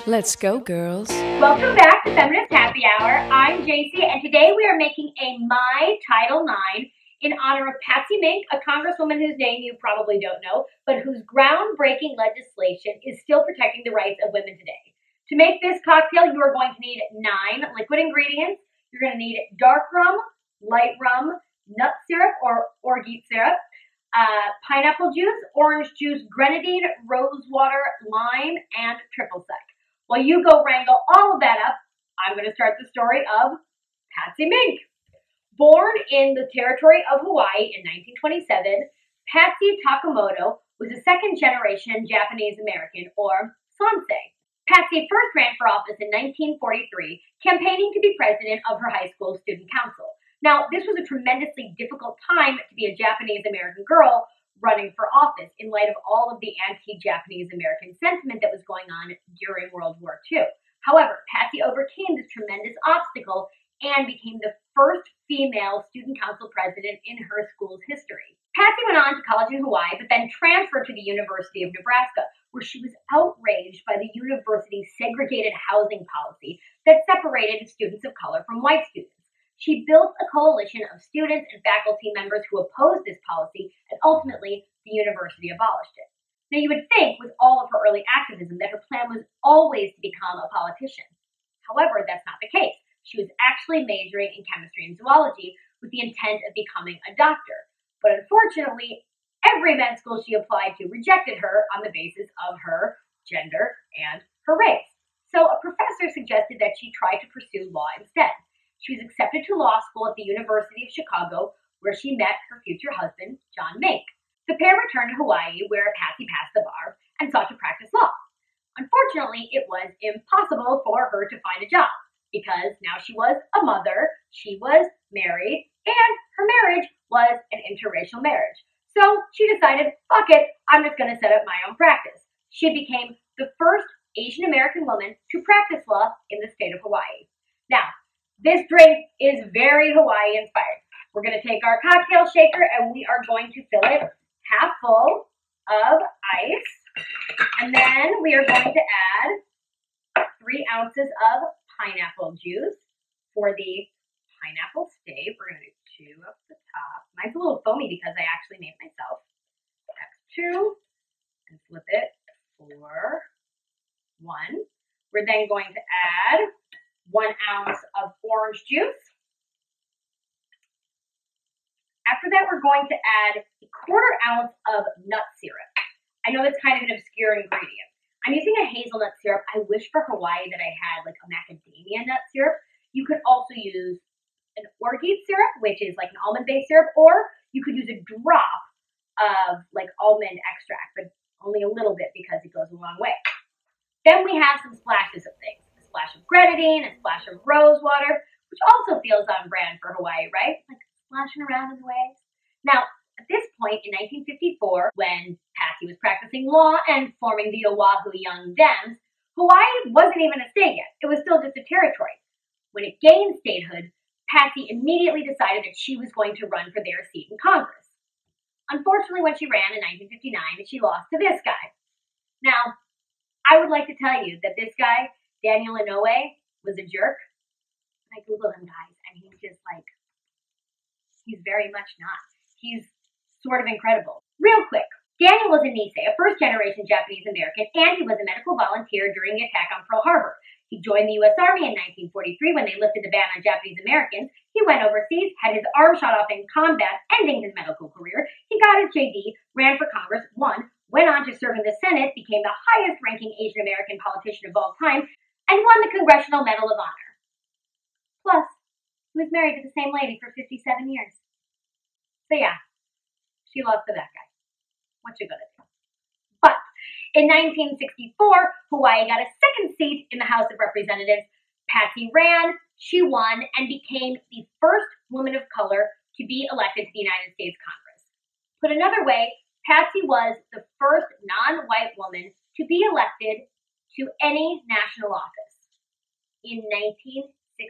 Let's go, girls. Welcome back to Feminist Happy Hour. I'm JC, and today we are making a Mai-Taitle in honor of Patsy Mink, a congresswoman whose name you probably don't know, but whose groundbreaking legislation is still protecting the rights of women today. To make this cocktail, you are going to need 9 liquid ingredients. You're going to need dark rum, light rum, nut syrup or orgeat syrup, pineapple juice, orange juice, grenadine, rosewater, lime, and triple sec. While you go wrangle all of that up, I'm going to start the story of Patsy Mink. Born in the territory of Hawaii in 1927, Patsy Takamoto was a second-generation Japanese American, or Sansei. Patsy first ran for office in 1943, campaigning to be president of her high school student council. Now, this was a tremendously difficult time to be a Japanese American girl running for office in light of all of the anti-Japanese American sentiment that was going on during World War II. However, Patsy overcame this tremendous obstacle and became the first female student council president in her school's history. Patsy went on to college in Hawaii, but then transferred to the University of Nebraska, where she was outraged by the university's segregated housing policy that separated students of color from white students. She built a coalition of students and faculty members who opposed this policy, and ultimately, the university abolished it. Now, you would think, with all of her early activism, that her plan was always to become a politician. However, that's not the case. She was actually majoring in chemistry and zoology with the intent of becoming a doctor. But unfortunately, every med school she applied to rejected her on the basis of her gender and her race. So a professor suggested that she try to pursue law instead. She was accepted to law school at the University of Chicago, where she met her future husband, John Mink. The pair returned to Hawaii, where Patsy passed the bar and sought to practice law. Unfortunately, it was impossible for her to find a job, because now she was a mother, she was married, and her marriage was an interracial marriage. So she decided, fuck it, I'm just going to set up my own practice. She became the first Asian American woman to practice law in the state of Hawaii. Now, this drink is very Hawaii inspired. We're going to take our cocktail shaker and we are going to fill it half full of ice. And then we are going to add 3 ounces of pineapple juice for the pineapple stave. We're going to do 2 up the top. Mine's a little foamy because I actually made it myself. That's 2 and flip it for 1. We're then going to add 1 ounce of orange juice. After that, we're going to add a 1/4 ounce of nut syrup. I know that's kind of an obscure ingredient. I'm using a hazelnut syrup. I wish for Hawaii that I had like a macadamia nut syrup. You could also use an orgeat syrup, which is like an almond-based syrup, or you could use a drop of like almond extract, but only a little bit because it goes a long way. Then we have some splashes of things. A splash of grenadine, a splash of rosewater, which also feels on brand for Hawaii, right? Like splashing around in the waves. Now, at this point in 1954, when Patsy was practicing law and forming the Oahu Young Dems, Hawaii wasn't even a state yet. It was still just a territory. When it gained statehood, Patsy immediately decided that she was going to run for their seat in Congress. Unfortunately, when she ran in 1959, she lost to this guy. Now, I would like to tell you that this guy, Daniel Inouye, was a jerk. I Googled him, guys, and he's just like, he's very much not. He's sort of incredible. Real quick, Daniel was a Nisei, a first-generation Japanese American, and he was a medical volunteer during the attack on Pearl Harbor. He joined the U.S. Army in 1943 when they lifted the ban on Japanese Americans. He went overseas, had his arm shot off in combat, ending his medical career. He got his JD, ran for Congress, won, went on to serve in the Senate, became the highest-ranking Asian American politician of all time, and won the Congressional Medal of Honor. Plus, he was married to the same lady for 57 years. So yeah, she lost to that guy. What you gonna do? But in 1964, Hawaii got a second seat in the House of Representatives. Patsy ran, she won, and became the first woman of color to be elected to the United States Congress. Put another way, Patsy was the first non-white woman to be elected to any national office in 1964,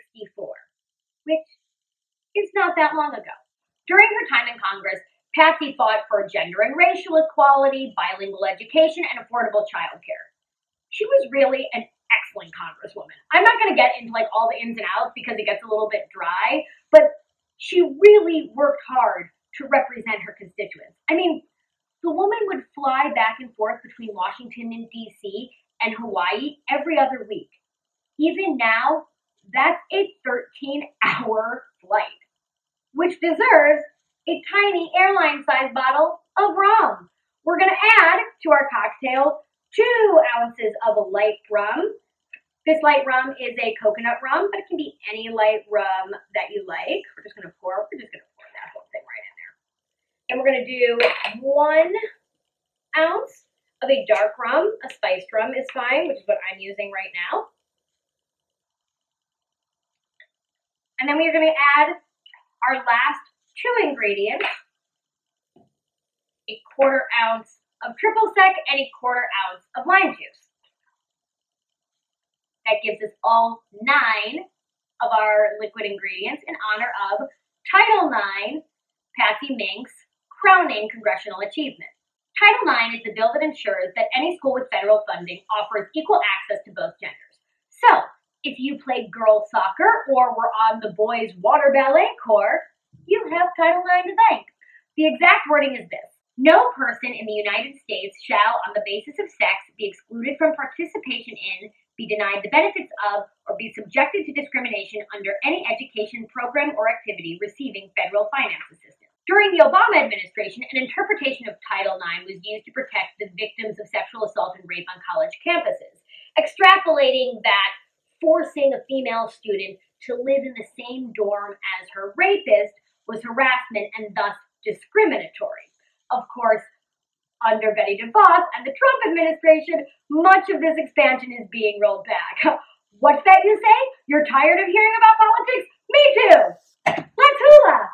which is not that long ago. During her time in Congress, Patsy fought for gender and racial equality, bilingual education, and affordable childcare. She was really an excellent congresswoman. I'm not going to get into like all the ins and outs because it gets a little bit dry, but she really worked hard to represent her constituents. I mean, the woman would fly back and forth between Washington and DC and Hawaii every other week. Even now, that's a 13-hour flight, which deserves a tiny airline-sized bottle of rum. We're going to add to our cocktail 2 ounces of a light rum. This light rum is a coconut rum, but it can be any light rum that you like. We're just going to pour that whole thing right in there. And we're going to do 1 ounce of a dark rum. A spiced rum is fine, which is what I'm using right now. And then we are going to add our last 2 ingredients, a 1/4 ounce of triple sec and a 1/4 ounce of lime juice. That gives us all 9 of our liquid ingredients in honor of Title IX, Patsy Mink's crowning congressional achievement. Title IX is the bill that ensures that any school with federal funding offers equal access to both genders. So, if you play girls soccer or were on the boys water ballet court, you have Title IX to thank. The exact wording is this: no person in the United States shall, on the basis of sex, be excluded from participation in, be denied the benefits of, or be subjected to discrimination under any education program or activity receiving federal finance assistance. During the Obama administration, an interpretation of Title IX was used to protect the victims of sexual assault and rape on college campuses, extrapolating that forcing a female student to live in the same dorm as her rapist was harassment and thus discriminatory. Of course, under Betty DeVos and the Trump administration, much of this expansion is being rolled back. What's that you say? You're tired of hearing about politics? Me too! Let's hula!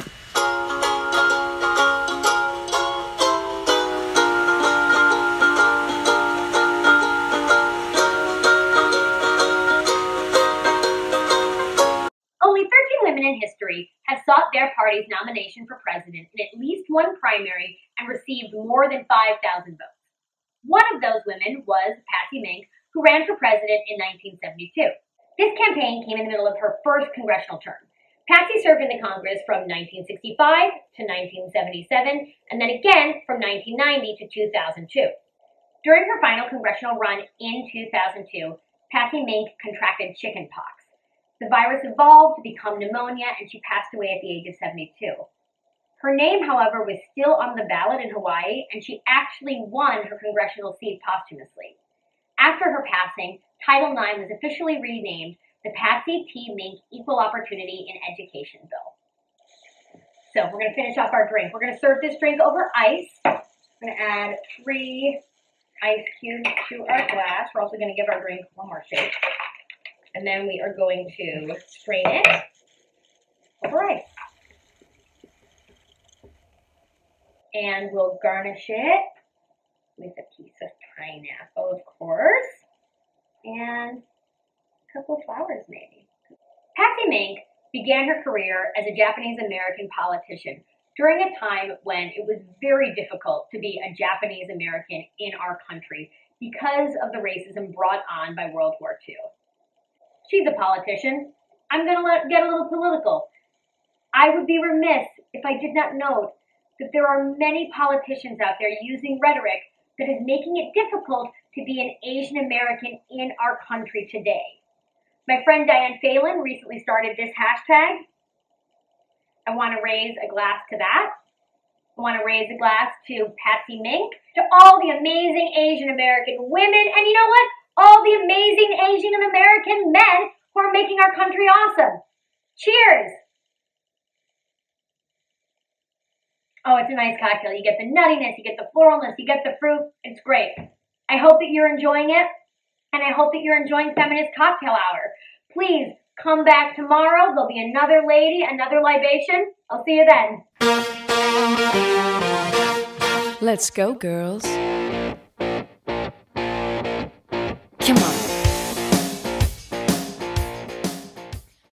Only 13 women in history have sought their party's nomination for president in at least one primary and received more than 5,000 votes. One of those women was Patsy Mink, who ran for president in 1972. This campaign came in the middle of her first congressional term. Patsy served in the Congress from 1965 to 1977, and then again from 1990 to 2002. During her final congressional run in 2002, Patsy Mink contracted chickenpox. The virus evolved to become pneumonia, and she passed away at the age of 72. Her name, however, was still on the ballot in Hawaii, and she actually won her congressional seat posthumously. After her passing, Title IX was officially renamed the Patsy T. Mink Equal Opportunity in Education Bill. So we're going to finish off our drink. We're going to serve this drink over ice. I'm going to add 3 ice cubes to our glass. We're also going to give our drink one more shake. And then we are going to strain it over ice. And we'll garnish it with a piece of pineapple, of course, and a couple of flowers, maybe. Patsy Mink began her career as a Japanese-American politician during a time when it was very difficult to be a Japanese-American in our country because of the racism brought on by World War II. She's a politician. I'm going to get a little political. I would be remiss if I did not note that there are many politicians out there using rhetoric that is making it difficult to be an Asian American in our country today. My friend Diane Phelan recently started this hashtag. I want to raise a glass to that. I want to raise a glass to Patsy Mink, to all the amazing Asian American women, and you know what? All the amazing Asian American men who are making our country awesome. Cheers! Oh, it's a nice cocktail. You get the nuttiness, you get the floralness, you get the fruit. It's great. I hope that you're enjoying it, and I hope that you're enjoying Feminist Cocktail Hour. Please come back tomorrow. There'll be another lady, another libation. I'll see you then. Let's go, girls.